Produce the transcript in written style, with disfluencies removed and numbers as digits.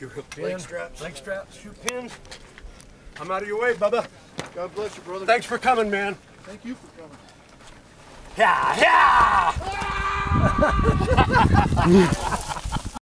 you. Leg straps. Leg straps, shoe pins. I'm out of your way, Bubba. God bless you, brother. Thanks for coming, man. Thank you for coming. Yeah, yeah!